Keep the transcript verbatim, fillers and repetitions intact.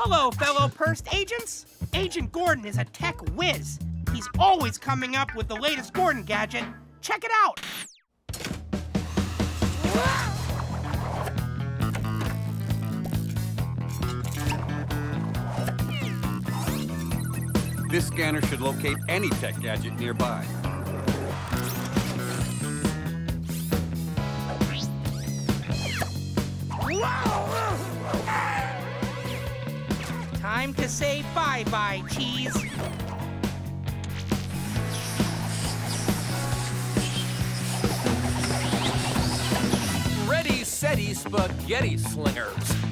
Hello, fellow Pursed agents. Agent Gordon is a tech whiz. He's always coming up with the latest Gordon gadget. Check it out. This scanner should locate any tech gadget nearby. Time to say bye-bye, cheese. Ready, steady, spaghetti slingers.